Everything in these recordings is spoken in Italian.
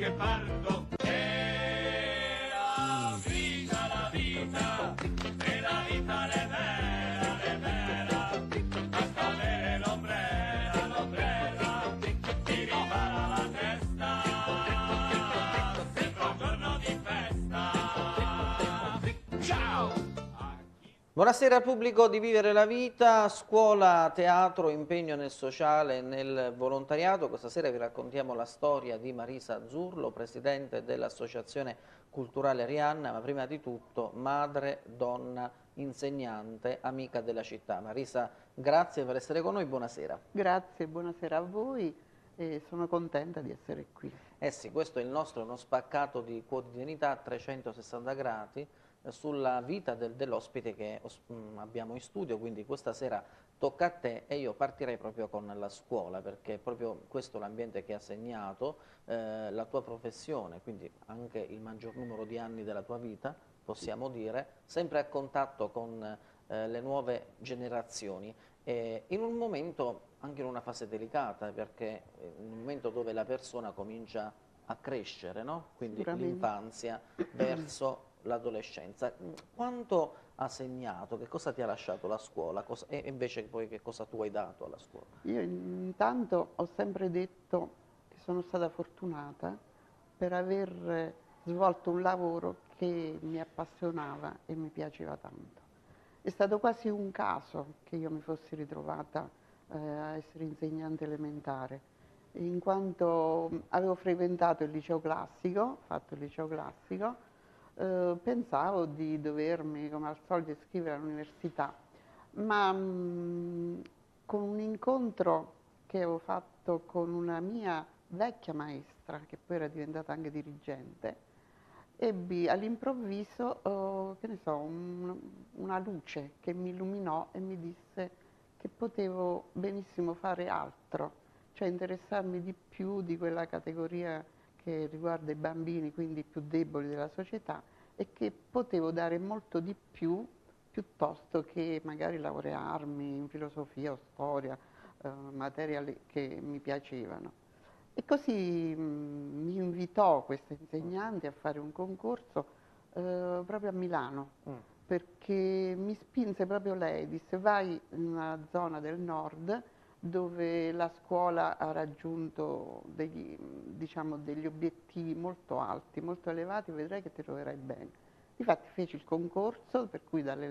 che parto. E la vita, e la vita le vera, basta avere l'ombrella, ti ripara la testa, sembra un giorno di festa. Ciao! Buonasera pubblico di Vivere la Vita, scuola, teatro, impegno nel sociale e nel volontariato. Questa sera vi raccontiamo la storia di Marisa Azzurlo, presidente dell'Associazione Culturale Arianna, ma prima di tutto madre, donna, insegnante, amica della città. Marisa, grazie per essere con noi, buonasera. Grazie, buonasera a voi e sono contenta di essere qui. Eh sì, questo è il nostro uno spaccato di quotidianità a 360 gradi sulla vita dell'ospite che abbiamo in studio, quindi questa sera tocca a te e io partirei proprio con la scuola, perché è proprio questo l'ambiente che ha segnato la tua professione, quindi anche il maggior numero di anni della tua vita, possiamo dire, sempre a contatto con le nuove generazioni, in un momento, anche in una fase delicata, perché in un momento dove la persona comincia a crescere, no? Quindi l'infanzia verso l'adolescenza. Quanto ha segnato, che cosa ti ha lasciato la scuola e invece poi che cosa tu hai dato alla scuola? Io intanto ho sempre detto che sono stata fortunata per aver svolto un lavoro che mi appassionava e mi piaceva tanto. È stato quasi un caso che io mi fossi ritrovata a essere insegnante elementare, in quanto avevo frequentato il liceo classico, fatto il liceo classico, pensavo di dovermi, come al solito, iscrivere all'università, ma con un incontro che avevo fatto con una mia vecchia maestra, che poi era diventata anche dirigente, ebbi all'improvviso, che ne so, una luce che mi illuminò e mi disse che potevo benissimo fare altro, cioè interessarmi di più di quella categoria che riguarda i bambini, quindi più deboli della società, e che potevo dare molto di più piuttosto che magari laurearmi in filosofia o storia, materie che mi piacevano. E così mi invitò questa insegnante a fare un concorso proprio a Milano, perché mi spinse proprio lei, disse vai in una zona del nord dove la scuola ha raggiunto degli obiettivi molto alti, molto elevati, vedrai che ti troverai bene. Difatti feci il concorso, per cui dal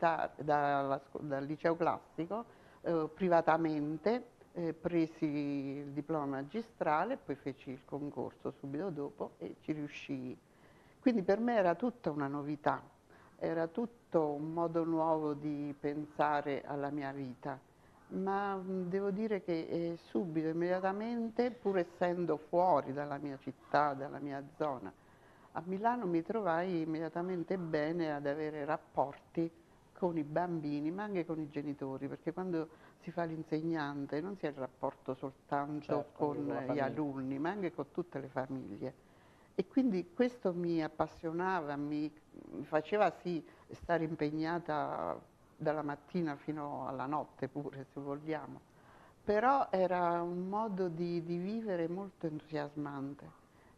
liceo classico, privatamente, presi il diploma magistrale, poi feci il concorso subito dopo e ci riuscii. Quindi per me era tutta una novità, era tutto un modo nuovo di pensare alla mia vita. Ma devo dire che subito, immediatamente, pur essendo fuori dalla mia città, dalla mia zona, a Milano mi trovai immediatamente bene ad avere rapporti con i bambini, ma anche con i genitori, perché quando si fa l'insegnante non si ha il rapporto soltanto con gli alunni, ma anche con tutte le famiglie. E quindi questo mi appassionava, mi faceva sì stare impegnata dalla mattina fino alla notte pure, se vogliamo, però era un modo di vivere molto entusiasmante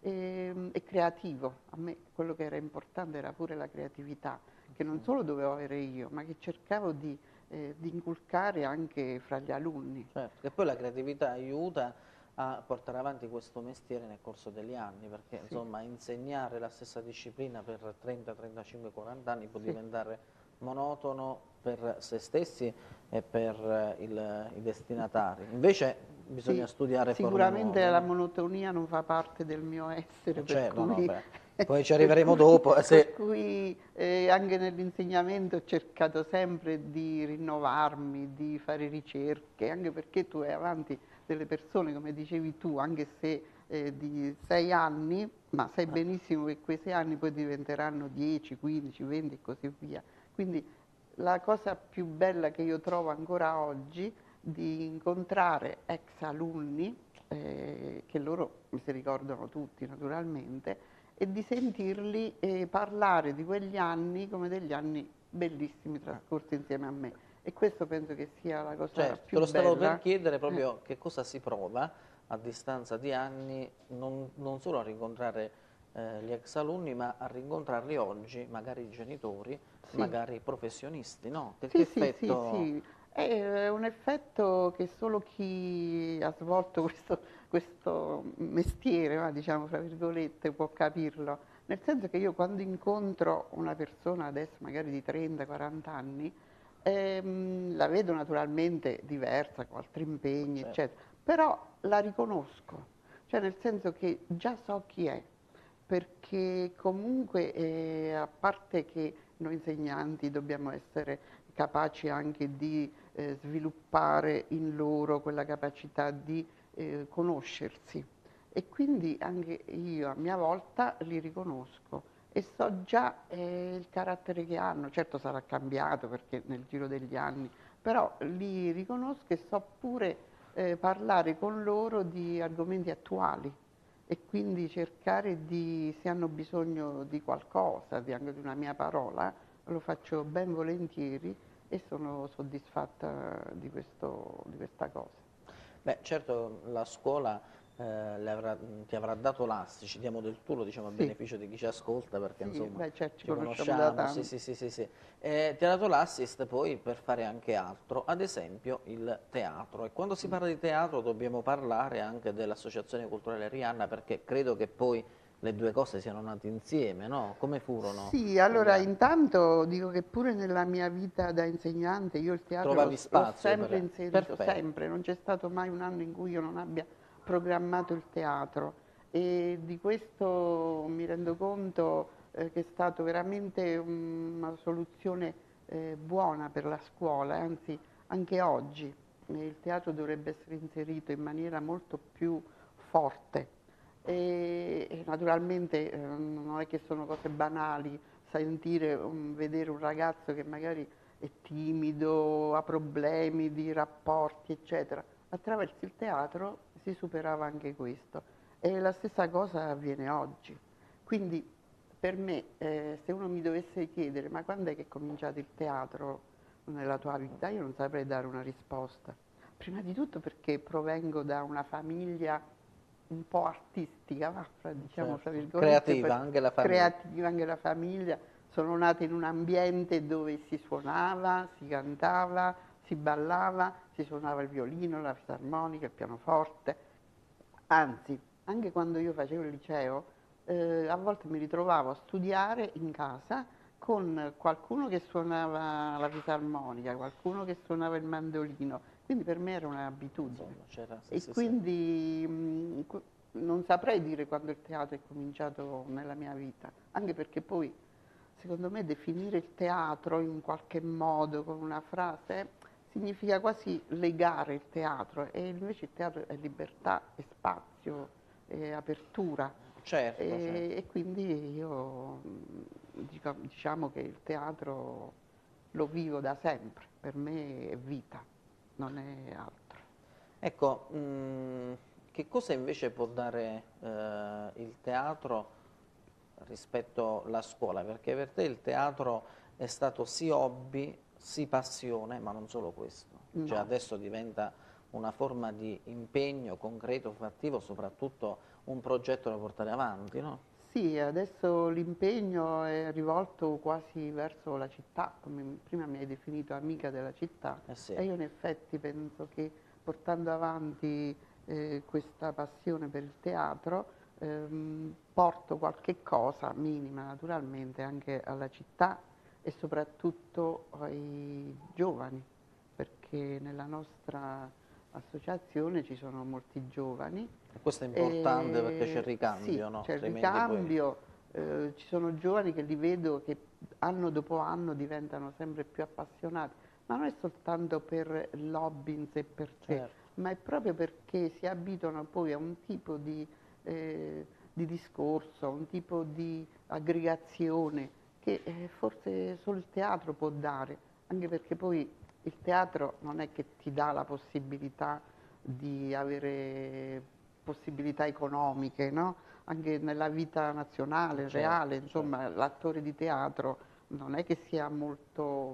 e creativo. A me quello che era importante era pure la creatività, che non solo dovevo avere io, ma che cercavo di inculcare anche fra gli alunni. Certo, che poi la creatività aiuta a portare avanti questo mestiere nel corso degli anni, perché insomma insegnare la stessa disciplina per 30, 35, 40 anni può diventare monotono per se stessi e per i destinatari. Invece bisogna studiare sicuramente forme nuove. La monotonia non fa parte del mio essere, per cui, poi ci arriveremo dopo. Per cui anche nell'insegnamento ho cercato sempre di rinnovarmi, di fare ricerche, anche perché tu hai avanti delle persone, come dicevi tu, anche se di 6 anni, ma sai benissimo che quei 6 anni poi diventeranno 10, 15, 20 e così via. Quindi la cosa più bella che io trovo ancora oggi di incontrare ex alunni, che loro mi si ricordano tutti naturalmente, e di sentirli parlare di quegli anni come degli anni bellissimi trascorsi insieme a me. E questo penso che sia la cosa più bella. Te lo stavo per chiedere proprio che cosa si prova a distanza di anni non solo a rincontrare gli ex alunni, ma a rincontrarli oggi, magari i genitori, Sì. magari i professionisti, no? Che Sì, sì, sì, effetto... sì, è un effetto che solo chi ha svolto questo mestiere, va, diciamo, fra virgolette, può capirlo. Nel senso che io quando incontro una persona adesso magari di 30-40 anni, la vedo naturalmente diversa, con altri impegni, Certo. eccetera, però la riconosco, cioè nel senso che già so chi è, perché comunque a parte che noi insegnanti dobbiamo essere capaci anche di sviluppare in loro quella capacità di conoscersi e quindi anche io a mia volta li riconosco e so già il carattere che hanno, certo sarà cambiato perché nel giro degli anni, però li riconosco e so pure parlare con loro di argomenti attuali e quindi cercare di, se hanno bisogno di qualcosa, anche di una mia parola, lo faccio ben volentieri e sono soddisfatta di questa cosa. Beh, certo la scuola ti avrà dato l'ASSI, ci diamo del tu, lo diciamo a Sì, beneficio di chi ci ascolta perché sì, insomma beh, certo, ci ci conosciamo da conosciamo, sì tanto. sì sì sì, sì. Ti ha dato l'assist poi per fare anche altro, ad esempio il teatro. E quando si parla di teatro dobbiamo parlare anche dell'Associazione Culturale Rihanna perché credo che poi le due cose siano nate insieme, no? Come furono Sì, quegli allora anni? intanto dico che pure nella mia vita da insegnante io il teatro Trovavi l'ho spazio sempre per... inserito, Perfetto. sempre, non c'è stato mai un anno in cui io non abbia programmato il teatro e di questo mi rendo conto che è stato veramente una soluzione buona per la scuola, anzi anche oggi il teatro dovrebbe essere inserito in maniera molto più forte e naturalmente non è che sono cose banali, sentire, vedere un ragazzo che magari è timido, ha problemi di rapporti, eccetera. Attraverso il teatro si superava anche questo e la stessa cosa avviene oggi. Quindi per me, se uno mi dovesse chiedere ma quando è che è cominciato il teatro nella tua vita, io non saprei dare una risposta. Prima di tutto perché provengo da una famiglia un po' artistica, va, diciamo fra Certo. virgolette, Creativa anche la famiglia. creativa anche la famiglia. Sono nata in un ambiente dove si suonava, si cantava, si ballava, si suonava il violino, la fisarmonica, il pianoforte. Anzi, anche quando io facevo il liceo, a volte mi ritrovavo a studiare in casa con qualcuno che suonava la fisarmonica, qualcuno che suonava il mandolino, quindi per me era un'abitudine. Insomma, c'era, sì, E sì, sì. quindi non saprei dire quando il teatro è cominciato nella mia vita, anche perché poi, secondo me, definire il teatro in qualche modo con una frase significa quasi legare il teatro e invece il teatro è libertà, è spazio, è apertura Certo, certo. e quindi io diciamo che il teatro lo vivo da sempre, per me è vita, non è altro. Ecco, che cosa invece può dare il teatro rispetto alla scuola? Perché per te il teatro è stato sì hobby, sì passione, ma non solo questo. Cioè No. adesso diventa una forma di impegno concreto, fattivo, soprattutto un progetto da portare avanti, no? Sì, adesso l'impegno è rivolto quasi verso la città, come prima mi hai definito amica della città, Eh sì, e io in effetti penso che portando avanti questa passione per il teatro porto qualche cosa, minima naturalmente, anche alla città e soprattutto ai giovani, perché nella nostra associazione ci sono molti giovani. e questo è importante perché c'è il Sì, ricambio, no? c'è il Altrimenti poi... ricambio, ci sono giovani che li vedo che anno dopo anno diventano sempre più appassionati, ma non è soltanto per l'hobby in sé per sé, Certo. ma è proprio perché si abituano poi a un tipo di discorso, a un tipo di aggregazione che forse solo il teatro può dare, anche perché poi il teatro non è che ti dà la possibilità di avere possibilità economiche, no? Anche nella vita nazionale, reale, Certo, certo. insomma, l'attore di teatro non è che sia molto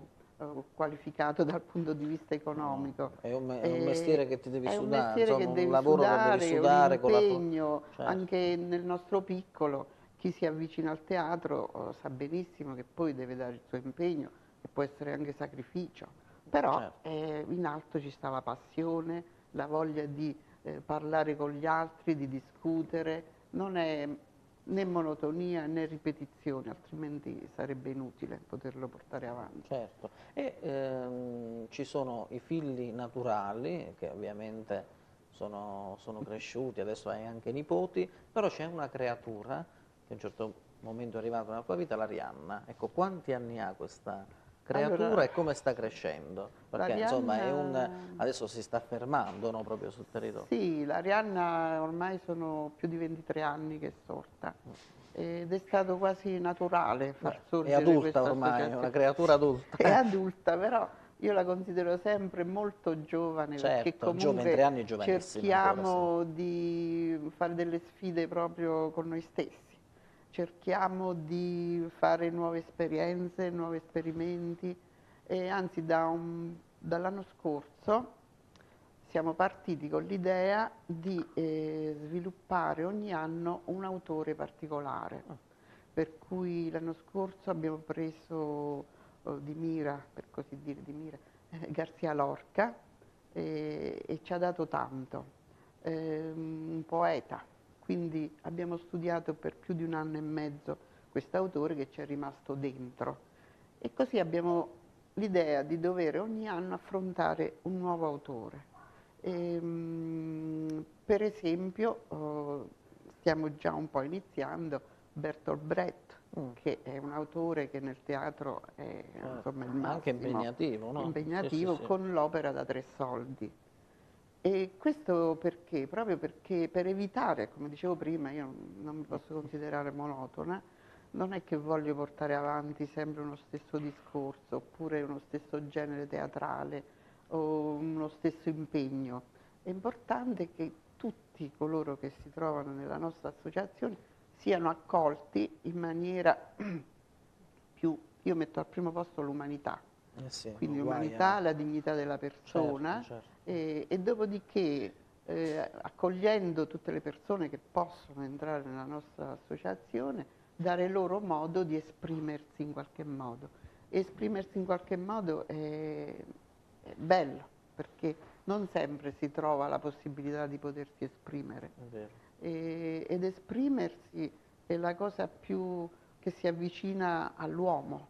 qualificato dal punto di vista economico. È un mestiere che ti devi È un sudare, mestiere insomma, che un devi lavoro che devi sudare, è un sudare con la tua... impegno, Certo. anche nel nostro piccolo, chi si avvicina al teatro sa benissimo che poi deve dare il suo impegno, che può essere anche sacrificio, però Certo. in alto ci sta la passione, la voglia di parlare con gli altri, di discutere, non è né monotonia né ripetizione, altrimenti sarebbe inutile poterlo portare avanti. Certo, e ci sono i figli naturali che ovviamente sono cresciuti, adesso hai anche nipoti, però c'è una creatura che a un certo momento è arrivata nella tua vita, l'Arianna. Ecco, quanti anni ha questa creatura Allora, e come sta crescendo? Perché insomma l'Arianna, adesso si sta fermando, no, proprio sul territorio. sì, l'Arianna ormai sono più di 23 anni che è sorta ed è stato quasi naturale far È sorgere adulta questa ormai, è una associazione. creatura adulta. È adulta, però io la considero sempre molto giovane perché Certo, 23 anni è comunque giovanissima ancora, sì. cerchiamo di fare delle sfide proprio con noi stessi, cerchiamo di fare nuove esperienze, nuovi esperimenti e anzi dall'anno scorso siamo partiti con l'idea di sviluppare ogni anno un autore particolare, per cui l'anno scorso abbiamo preso di mira, per così dire, di mira, García Lorca e ci ha dato tanto, un poeta, quindi abbiamo studiato per più di un anno e mezzo quest'autore che ci è rimasto dentro e così abbiamo l'idea di dover ogni anno affrontare un nuovo autore. Per esempio, stiamo già un po' iniziando Bertolt Brecht, che è un autore che nel teatro è insomma, il Anche massimo, impegnativo, no? Sì, impegnativo, sì. con l'opera da 3 soldi. E questo perché? Proprio perché per evitare, come dicevo prima, io non mi posso considerare monotona, non è che voglio portare avanti sempre uno stesso discorso oppure uno stesso genere teatrale o uno stesso impegno. È importante che tutti coloro che si trovano nella nostra associazione siano accolti in maniera più, io metto al primo posto l'umanità, Sì, quindi l'umanità, uguaglianza. la dignità della Certo, persona certo. e dopodiché accogliendo tutte le persone che possono entrare nella nostra associazione, dare loro modo di esprimersi in qualche modo. Esprimersi in qualche modo è bello, perché non sempre si trova la possibilità di potersi esprimere. È vero. Ed esprimersi è la cosa più che si avvicina all'uomo.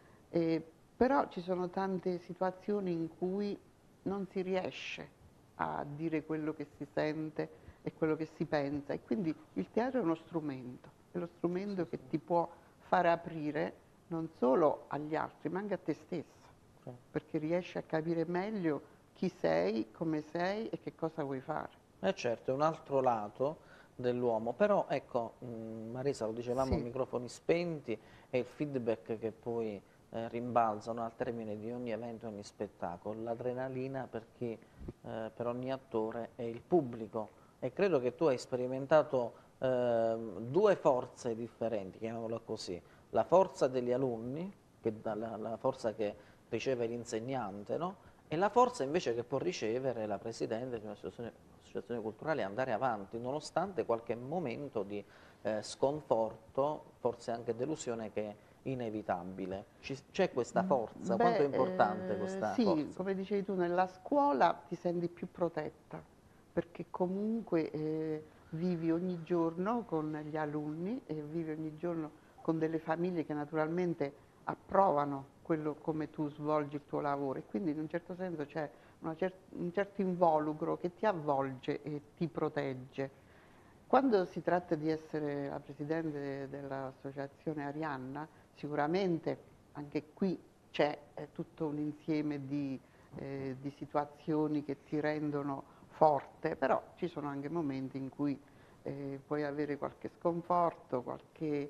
Però ci sono tante situazioni in cui non si riesce a dire quello che si sente e quello che si pensa e quindi il teatro è uno strumento, è lo strumento che ti può far aprire non solo agli altri ma anche a te stesso, perché riesci a capire meglio chi sei, come sei e che cosa vuoi fare. Certo, è un altro lato dell'uomo, però ecco, Marisa, lo dicevamo a Sì. microfoni spenti, è il feedback che poi rimbalzano al termine di ogni evento, ogni spettacolo, l'adrenalina per ogni attore è il pubblico e credo che tu hai sperimentato due forze differenti, chiamiamola così, la forza degli alunni, la forza che riceve l'insegnante, no? E la forza invece che può ricevere la Presidente di un'associazione culturale è andare avanti, nonostante qualche momento di sconforto, forse anche delusione che è inevitabile. C'è questa forza, quanto è importante questa Sì, forza? come dicevi tu, nella scuola ti senti più protetta, perché comunque vivi ogni giorno con gli alunni e vivi ogni giorno con delle famiglie che naturalmente approvano quello come tu svolgi il tuo lavoro e quindi in un certo senso c'è un certo involucro che ti avvolge e ti protegge. Quando si tratta di essere la presidente dell'associazione Arianna, sicuramente anche qui c'è tutto un insieme di situazioni che ti rendono forte, però ci sono anche momenti in cui puoi avere qualche sconforto, qualche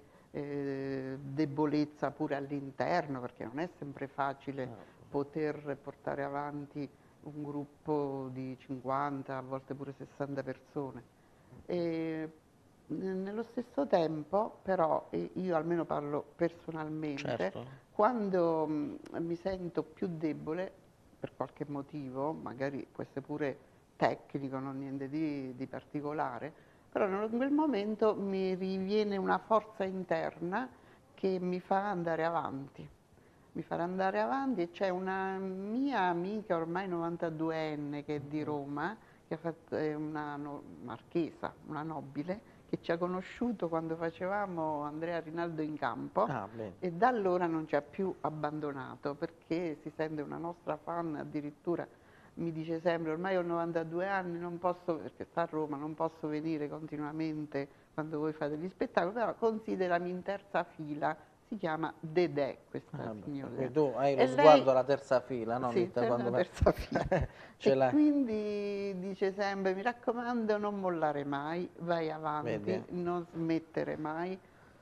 debolezza pure all'interno, perché non è sempre facile poter portare avanti un gruppo di 50, a volte pure 60 persone. Nello stesso tempo, però, e io almeno parlo personalmente, Certo. quando mi sento più debole per qualche motivo, magari può essere pure tecnico, non niente di particolare, però in quel momento mi riviene una forza interna che mi fa andare avanti. Mi farà andare avanti e c'è una mia amica ormai 92enne che è di Roma, che ha fatto, è una marchesa, una nobile, che ci ha conosciuto quando facevamo Andrea Rinaldo in campo Ah, bene. e da allora non ci ha più abbandonato perché si sente una nostra fan, addirittura mi dice sempre ormai ho 92 anni, non posso, perché sta a Roma, non posso venire continuamente quando voi fate gli spettacoli, però considerami in terza fila, si chiama Dedè questa Ah, beh. signora. Quindi tu hai lo E lei, sguardo alla terza fila, no? sì, c'è Quando una terza fila. ce E l'hai, quindi dice sempre, mi raccomando, non mollare mai, vai vedi? avanti, non smettere mai,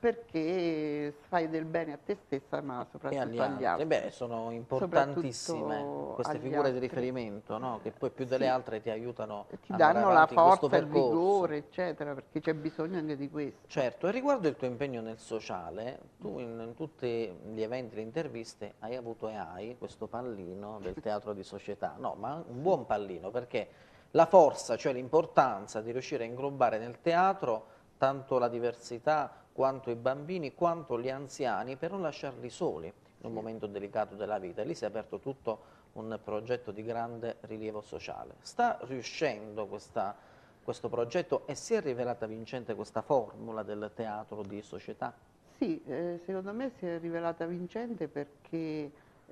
perché fai del bene a te stessa, ma E agli soprattutto agli altri. Beh, altri. sono importantissime Soprattutto queste agli figure di altri. riferimento, no? Che poi più delle Sì, altre ti aiutano ti ad andare danno la avanti in questo forza, il percorso. vigore, eccetera, perché c'è bisogno anche di questo. Certo, e riguardo il tuo impegno nel sociale, tu in tutti gli eventi, le interviste, hai avuto e hai questo pallino del teatro di società, no, ma un Sì, buon pallino, perché la forza, cioè l'importanza di riuscire a inglobare nel teatro tanto la diversità, quanto i bambini, quanto gli anziani, per non lasciarli soli in un sì. momento delicato della vita. E lì si è aperto tutto un progetto di grande rilievo sociale. Sta riuscendo questo progetto e si è rivelata vincente questa formula del teatro di società? Sì, secondo me si è rivelata vincente perché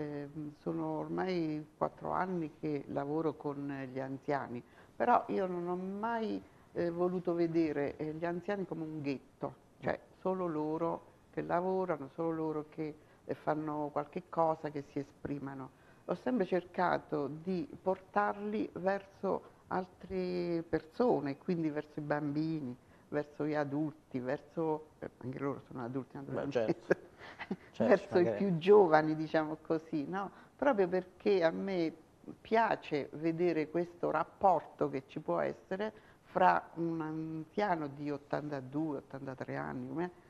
sono ormai 4 anni che lavoro con gli anziani, però io non ho mai voluto vedere gli anziani come un ghetto, cioè solo loro che lavorano, solo loro che fanno qualche cosa, che si esprimano. Ho sempre cercato di portarli verso altre persone, quindi verso i bambini, verso gli adulti, verso, anche loro sono adulti Beh, naturalmente, certo, certo, ci verso i mancherebbe. più giovani, diciamo così, no? Proprio perché a me piace vedere questo rapporto che ci può essere fra un anziano di 82, 83 anni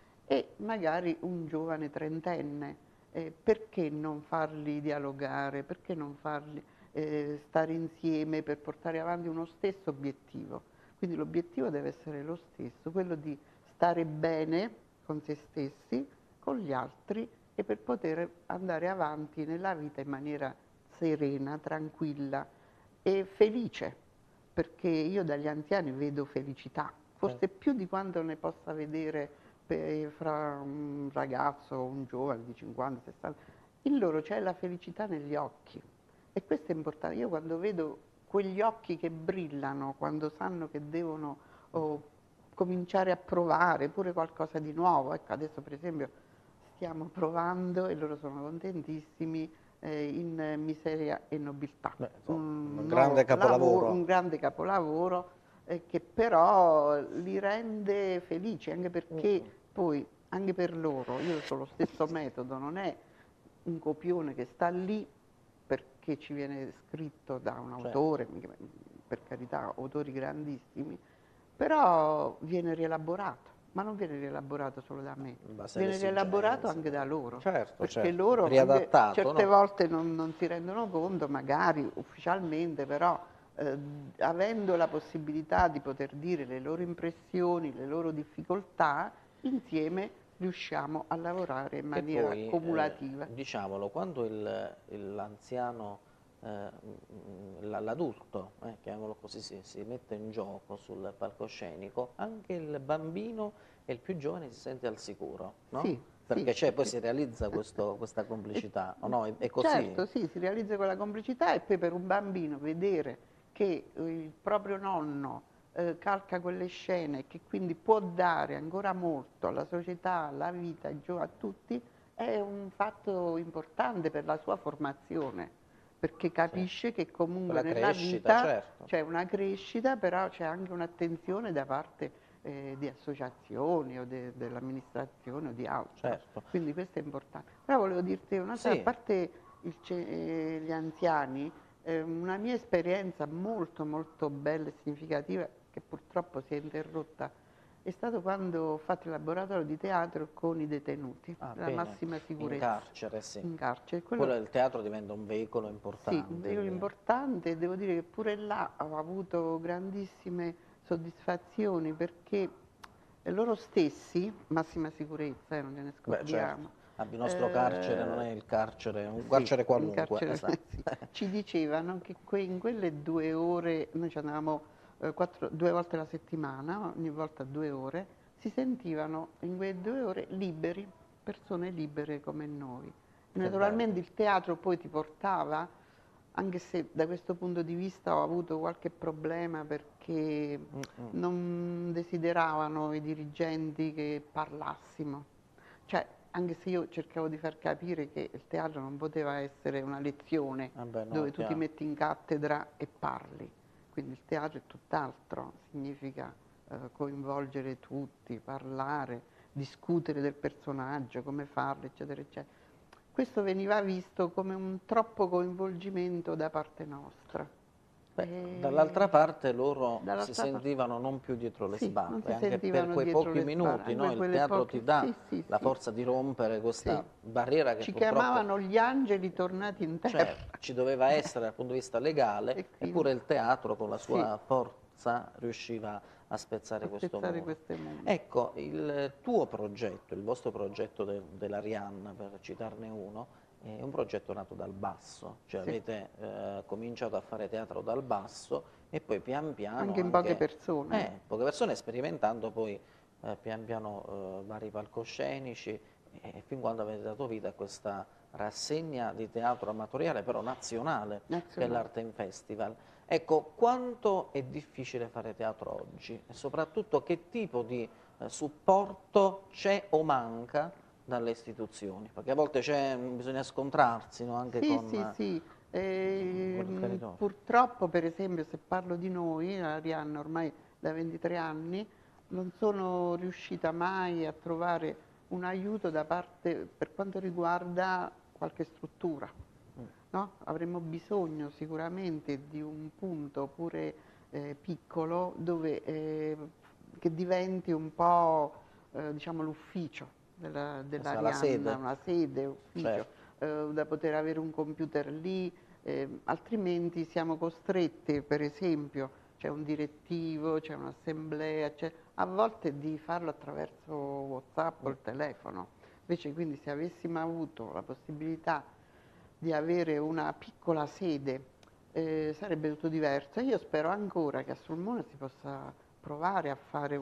e magari un giovane trentenne. Perché non farli dialogare? Perché non farli stare insieme per portare avanti uno stesso obiettivo? Quindi l'obiettivo deve essere lo stesso, quello di stare bene con se stessi, con gli altri e per poter andare avanti nella vita in maniera serena, tranquilla e felice, perché io dagli anziani vedo felicità, Certo. forse più di quanto ne possa vedere fra un ragazzo o un giovane di 50, 60. In loro c'è la felicità negli occhi e questo è importante. Io quando vedo quegli occhi che brillano, quando sanno che devono oh, cominciare a provare pure qualcosa di nuovo, ecco adesso per esempio stiamo provando e loro sono contentissimi in Miseria e Nobiltà, Beh, insomma, un un grande nuovo lavoro, un capolavoro. grande capolavoro che però li rende felici, anche perché poi anche per loro, io uso lo stesso metodo, non è un copione che sta lì perché ci viene scritto da un Certo, autore, per carità, autori grandissimi, però viene rielaborato, ma non viene rielaborato solo da me, in base alle viene rielaborato esigenze. anche da loro, Certo, perché certo, loro anche riadattato, certe no? volte non si rendono conto, magari ufficialmente, però eh, avendo la possibilità di poter dire le loro impressioni, le loro difficoltà, insieme riusciamo a lavorare in Che maniera poi, cumulativa. diciamolo, quando l'anziano, l'adulto, chiamiamolo così, si mette in gioco sul palcoscenico, anche il bambino e il più giovane si sente al sicuro, no? Sì, sì, Perché c'è, poi perché si realizza questa e- complicità, o no? È così? certo, sì, si realizza quella complicità e poi per un bambino vedere che il proprio nonno calca quelle scene e che quindi può dare ancora molto alla società, alla vita, a tutti, è un fatto importante per la sua formazione, perché Sì. capisce che comunque Quella nella crescita, vita certo, c'è una crescita, però c'è anche un'attenzione da parte di associazioni o dell'amministrazione o di altro. certo. Quindi questo è importante. Però volevo dirti un'altra, a Sì, parte gli anziani, una mia esperienza molto molto bella e significativa, che purtroppo si è interrotta è stato quando ho fatto il laboratorio di teatro con i detenuti, Ah, la bene. massima In sicurezza. carcere, sì. In carcere. Quello il teatro diventa un veicolo Sì, importante. un veicolo importante, e devo dire che pure là ho avuto grandissime soddisfazioni perché loro stessi, massima sicurezza, non ce ne Beh, certo. scordiamo, Il nostro carcere non è il carcere, un sì, carcere in qualunque, carcere, esatto. sì, ci dicevano che in quelle 2 ore, noi ci andavamo 2 volte alla settimana, ogni volta 2 ore, si sentivano in quelle 2 ore liberi, persone libere come noi. Che Naturalmente bello. il teatro poi ti portava, anche se da questo punto di vista ho avuto qualche problema perché Mm-mm. non desideravano i dirigenti che parlassimo. Cioè, anche se io cercavo di far capire che il teatro non poteva essere una lezione Vabbè, no, dove è tu ti chiaro. metti in cattedra e parli. Quindi il teatro è tutt'altro, significa coinvolgere tutti, parlare, discutere del personaggio, come farlo, eccetera, eccetera. Questo veniva visto come un troppo coinvolgimento da parte nostra. Beh, E dall'altra parte loro si dall'altra parte, sentivano non più dietro le sì, non sbarre, si anche per sentivano quei dietro pochi le spalle, minuti, anche no? per Il quelle teatro poche, ti dà sì, sì, la sì, forza di rompere sì. questa barriera che Ci purtroppo, chiamavano gli angeli tornati in terra. certo, ci doveva essere dal punto di vista legale, E quindi, eppure il teatro con la sì, sua forza riusciva a a spezzare questo spezzare muro. queste mura. Ecco, il tuo progetto, il vostro progetto dell'Arianna, per citarne uno, è un progetto nato dal basso, cioè Sì, avete cominciato a fare teatro dal basso e poi pian piano anche in poche anche, persone. poche persone sperimentando poi pian piano vari palcoscenici e fin quando avete dato vita a questa rassegna di teatro amatoriale, però nazionale, che è Nazionale. l'Arte in Festival. Ecco, quanto è difficile fare teatro oggi e soprattutto che tipo di supporto c'è o manca dalle istituzioni? Perché a volte bisogna scontrarsi, no, anche Sì, sì, con sì. il territorio. Purtroppo, per esempio, se parlo di noi, Arianna, ormai da 23 anni, non sono riuscita mai a trovare un aiuto da parte per quanto riguarda qualche struttura. No? Avremmo bisogno sicuramente di un punto pure piccolo dove, che diventi un po' diciamo, l'ufficio Questa è la dell'Arianna, sede, una sede, ufficio, certo. da poter avere un computer lì, altrimenti siamo costrette, per esempio, c'è un direttivo, c'è un'assemblea, a volte di farlo attraverso WhatsApp o il telefono. Invece quindi se avessimo avuto la possibilità di avere una piccola sede sarebbe tutto diverso. Io spero ancora che a Sulmona si possa provare a fare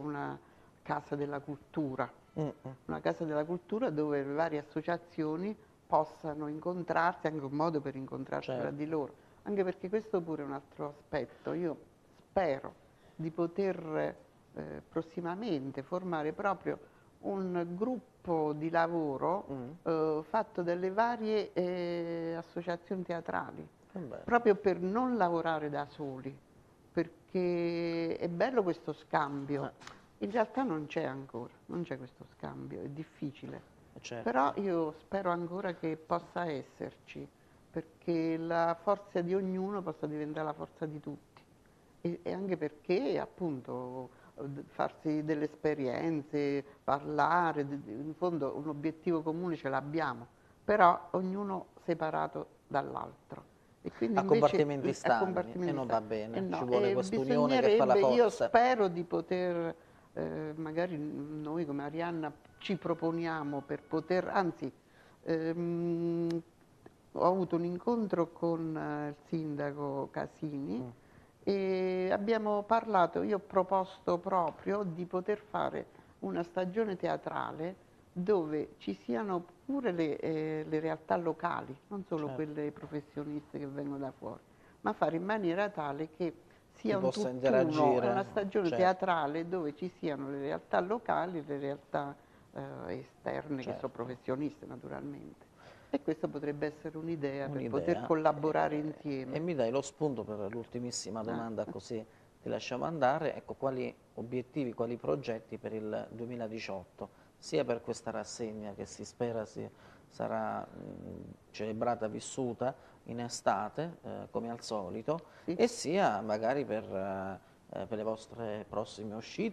Mm, mm, una casa della cultura dove le varie associazioni possano incontrarsi, anche un modo per incontrarsi tra di certo. loro, anche perché questo pure è un altro aspetto. Io spero di poter prossimamente formare proprio un gruppo di lavoro Mm, fatto dalle varie associazioni teatrali, che bello. proprio per non lavorare da soli, perché è bello questo scambio. In realtà non c'è ancora, non c'è questo scambio, è difficile. Però Certo. io spero ancora che possa esserci, perché la forza di ognuno possa diventare la forza di tutti. E anche perché appunto farsi delle esperienze, parlare, in fondo un obiettivo comune ce l'abbiamo, però ognuno separato dall'altro. E quindi A invece compartimenti a stagni e compartimenti non va bene, ci no, vuole quest'unione che fa la bisognerebbe, io forza. spero di poter, magari noi come Arianna ci proponiamo per poter, anzi, ehm, ho avuto un incontro con il sindaco Casini Mm, e abbiamo parlato, io ho proposto proprio di poter fare una stagione teatrale dove ci siano pure le realtà locali, non solo certo. quelle professioniste che vengono da fuori, ma fare in maniera tale che Si sia un possa tutt'uno, è una interagire, stagione certo, teatrale dove ci siano le realtà locali e le realtà esterne, che sono certo. professioniste naturalmente. E questa potrebbe essere un'idea per poter Un'idea. collaborare E insieme. mi dai lo spunto per l'ultimissima domanda, così ti lasciamo andare. Ecco, quali obiettivi, quali progetti per il 2018, sia per questa rassegna che si spera sarà celebrata, vissuta in estate, come al solito, Sì. e sia magari per le vostre prossime uscite,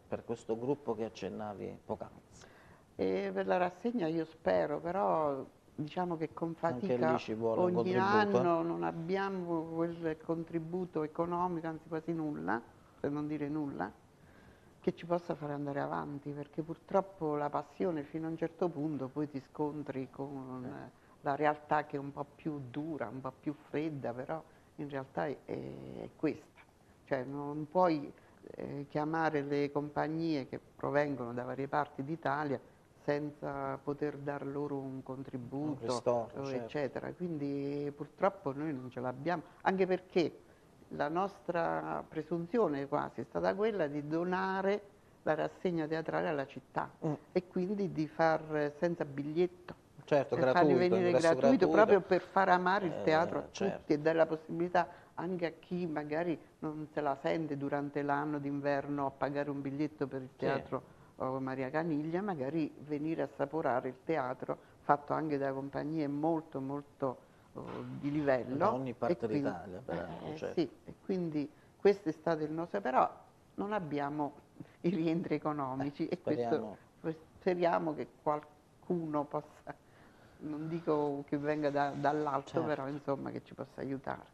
per questo gruppo che accennavi poc'anzi. E per la rassegna io spero, però diciamo che con Anche lì fatica ci vuole un ogni contributo. anno non abbiamo quel contributo economico, anzi quasi nulla, per non dire nulla, che ci possa fare andare avanti, perché purtroppo la passione fino a un certo punto poi ti scontri con la realtà che è un po' più dura, un po' più fredda, però in realtà è questa. Cioè non puoi chiamare le compagnie che provengono da varie parti d'Italia senza poter dar loro un contributo, ristoro, certo. eccetera. Quindi purtroppo noi non ce l'abbiamo, anche perché la nostra presunzione quasi è stata quella di donare la rassegna teatrale alla città e quindi di far senza biglietto, Certo, cioè farli gratuito, venire ingresso gratuito gratuito. proprio per far amare il teatro a tutti Certo. e dare la possibilità anche a chi magari non se la sente durante l'anno d'inverno a pagare un biglietto per il Sì. teatro Maria Caniglia, magari venire a assaporare il teatro fatto anche da compagnie molto molto di livello. Da ogni parte e quindi- d'Italia, peraltro, certo. sì, e quindi questo è stato il nostro, però non abbiamo i rientri economici e speriamo. speriamo che qualcuno possa, non dico che venga dall'alto, Certo. però insomma che ci possa aiutare.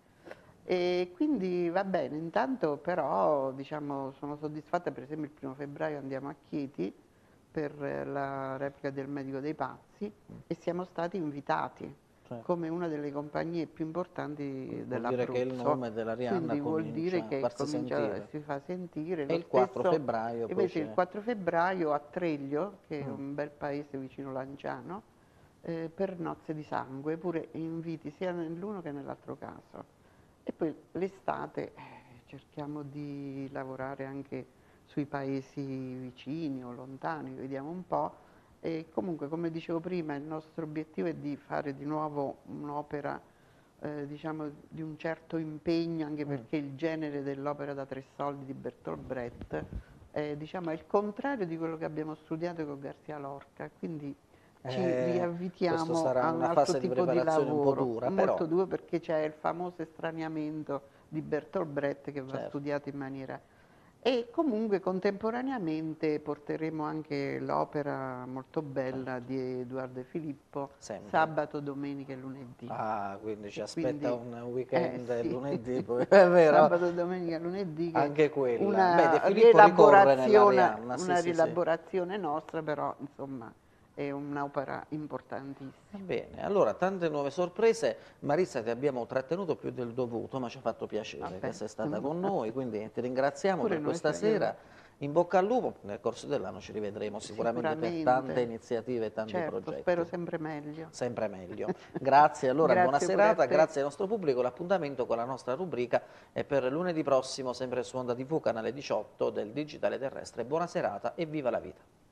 E quindi va bene, intanto però diciamo, sono soddisfatta, per esempio il 1° febbraio andiamo a Chieti per la replica del Medico dei Pazzi e siamo stati invitati Certo. come una delle compagnie più importanti Vuol dell'Abruzzo. dire che il nome dell'Arianna Quindi vuol comincia dire a che farsi sentire. si fa sentire. E Lo il 4 stesso, febbraio poi invece il c'è 4 febbraio a Treglio, che è un bel paese vicino Lanciano, per Nozze di Sangue, pure inviti sia nell'uno che nell'altro caso. E poi l'estate cerchiamo di lavorare anche sui paesi vicini o lontani, vediamo un po'. E comunque, come dicevo prima, il nostro obiettivo è di fare di nuovo un'opera diciamo di un certo impegno, anche perché il genere dell'opera da 3 soldi di Bertolt Brecht diciamo, è il contrario di quello che abbiamo studiato con Garcia Lorca, quindi ci questo riavvitiamo sarà a un una altro fase di tipo di preparazione un po' lavoro, dura, molto però duro, perché c'è il famoso estraniamento di Bertolt Brecht che va certo. studiato in maniera. E comunque contemporaneamente porteremo anche l'opera molto bella di Edoardo De Filippo, Sempre. sabato, domenica e lunedì. Ah, quindi ci E aspetta quindi, un weekend sì. lunedì, poi, è vero? Sabato, domenica, lunedì, che Anche quella. Beh, De una Filippo ricorre nell'Arianna, una sì, sì, sì. rielaborazione nostra, però insomma è un'opera importantissima. Va bene, allora tante nuove sorprese. Marisa, ti abbiamo trattenuto più del dovuto, ma ci ha fatto piacere Vabbè. che sei stata con noi, quindi ti ringraziamo Pure per noi questa sera. In bocca al lupo, nel corso dell'anno ci rivedremo sicuramente per tante iniziative e tanti certo, progetti. spero sempre meglio. Sempre meglio. Grazie, allora buona Grazie pure a serata, te. grazie al nostro pubblico. L'appuntamento con la nostra rubrica è per lunedì prossimo, sempre su Onda TV, canale 18 del Digitale Terrestre. Buona serata e viva la vita!